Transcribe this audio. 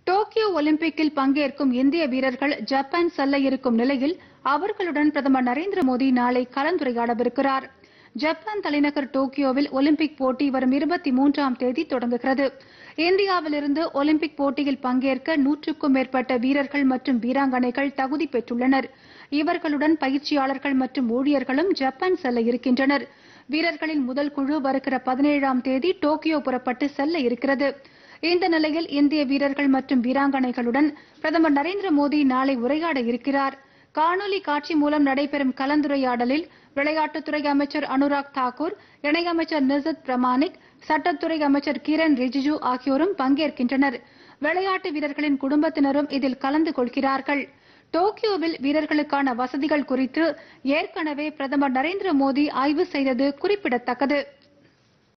Tokyo ஒலிம்பிக்கில் பங்கேற்கும் இந்திய வீரர்கள் ஜப்பான் செல்ல இருக்கும் நிலையில் அவர்களுடன் பிரதமர் நரேந்திர மோடி நாளை கலந்துரையாடவிருக்கிறார். ஜப்பான் தலைநகர் டோக்கியோவில் ஒலிம்பிக் போட்டி வரும் 23ஆம் தேதி தொடங்குகிறது. இந்தியாவிலிருந்து ஒலிம்பிக் போட்டியில் பங்கேற்க 100க்கும் மேற்பட்ட வீரர்கள் மற்றும் வீராங்கனைகள் தகுதி பெற்றுள்ளனர். இவர்களுடன் பயிற்சியாளர்கள் மற்றும் ஊழியர்களும் ஜப்பான் செல்ல இருக்கின்றனர். வீரர்களின் முதல் குழு வருகிற 17ஆம் தேதி டோக்கியோ புறப்பட்டு செல்ல இருக்கிறது. இந்த நிலையில் இந்திய வீரர்கள் மற்றும் வீராங்கனைகளுடன் பிரதமர் நரேந்திர மோடி நாளை உரையாட இருக்கிறார். காணொலி காட்சி மூலம் நடைபெறும் கலந்துரையாடலில் விளையாட்டுத்துறை அமைச்சர் அனுராக் தாக்கூர், இணையமைச்சர் நிஷித் பிரமாணிக், சட்டத்துறை அமைச்சர் கிரண் ரிஜிஜு ஆகியோரும் பங்கேற்கின்றனர். விளையாட்டு வீரர்களின் குடும்பத்தினரும் இதில் கலந்து கொள்கிறார்கள். டோக்கியோவில் வீரர்களுக்கான வசதிகள் குறித்து ஏற்கனவே பிரதமர் நரேந்திர மோடி ஆய்வு செய்தது குறிப்பிடத்தக்கது.